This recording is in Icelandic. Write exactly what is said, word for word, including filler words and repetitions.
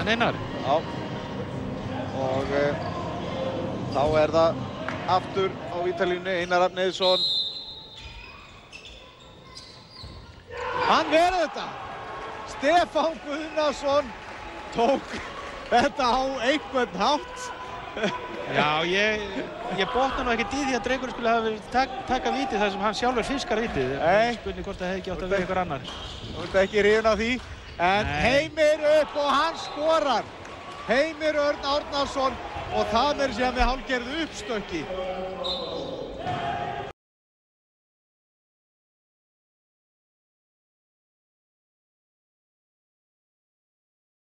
Hann Einar. Já. Og uh, þá er það aftur á vítalínu Einar Rafn Eiðsson. Hann verður þetta. Stefán Guðnason tók þetta á einhvern hátt. Já, ég, ég botna nú ekkert í því að Drengurinn skulle hafa verið tak, taka vítið þar sem hann sjálfur fiskar vítið. Nei. Spurning hvort það hefði ekki átt að vera einhver annar. Þú ert ekki hrifinn af því. En Nei. Heimir upp og hann skorar. Heimir Örn Árnason og það er sem við hálfgerðu uppstökki.